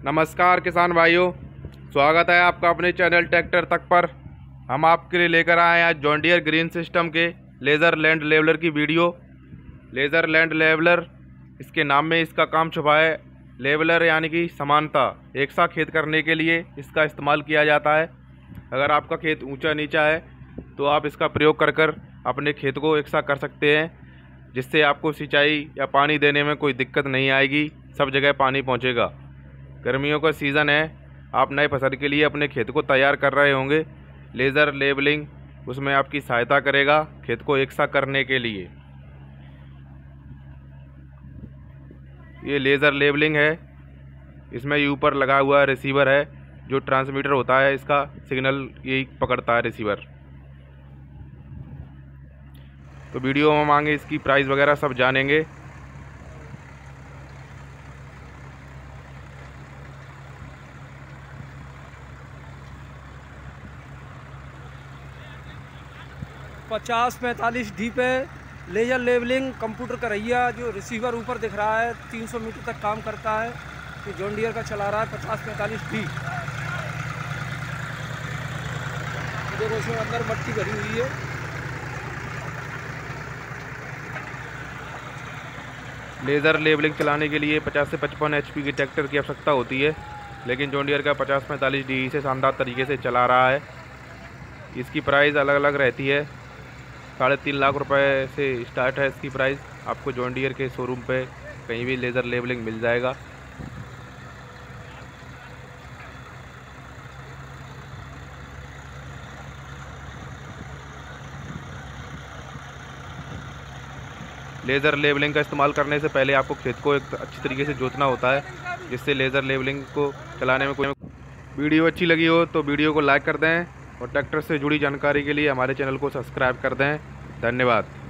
नमस्कार किसान भाइयों, स्वागत है आपका अपने चैनल ट्रैक्टर तक पर। हम आपके लिए लेकर आए हैं आज जॉन डियर ग्रीन सिस्टम के लेज़र लैंड लेवलर की वीडियो। लेज़र लैंड लेवलर, इसके नाम में इसका काम छुपा है। लेवलर यानी कि समानता, एक सा खेत करने के लिए इसका इस्तेमाल किया जाता है। अगर आपका खेत ऊंचा नीचा है तो आप इसका प्रयोग कर कर अपने खेत को एक सा कर सकते हैं, जिससे आपको सिंचाई या पानी देने में कोई दिक्कत नहीं आएगी, सब जगह पानी पहुंचेगा। गर्मियों का सीज़न है, आप नए फसल के लिए अपने खेत को तैयार कर रहे होंगे। लेज़र लेबलिंग उसमें आपकी सहायता करेगा खेत को एक सा करने के लिए। ये लेज़र लेबलिंग है, इसमें ऊपर लगा हुआ रिसीवर है, जो ट्रांसमीटर होता है इसका सिग्नल यही पकड़ता है रिसीवर। तो वीडियो में हम आगे इसकी प्राइस वगैरह सब जानेंगे। पचास 45D पे लेजर लेवलिंग कंप्यूटर का रहिया, जो रिसीवर ऊपर दिख रहा है 300 मीटर तक काम करता है। ये जॉन डियर का चला रहा है 50-45D। देखो इसमें अंदर मट्टी भरी हुई है। लेज़र लेबलिंग चलाने के लिए 50 से 55 HP की ट्रैक्टर की आवश्यकता होती है, लेकिन जॉन डियर का 50-45D से शानदार तरीके से चला रहा है। इसकी प्राइस अलग अलग रहती है, 3.5 लाख रुपए से स्टार्ट है इसकी प्राइस। आपको जॉन डियर के शोरूम पे कहीं भी लेज़र लेबलिंग मिल जाएगा। लेज़र लेबलिंग का इस्तेमाल करने से पहले आपको खेत को एक अच्छी तरीके से जोतना होता है, जिससे लेज़र लेबलिंग को चलाने में कोई। वीडियो अच्छी लगी हो तो वीडियो को लाइक कर दें और ट्रैक्टर से जुड़ी जानकारी के लिए हमारे चैनल को सब्सक्राइब कर दें। धन्यवाद।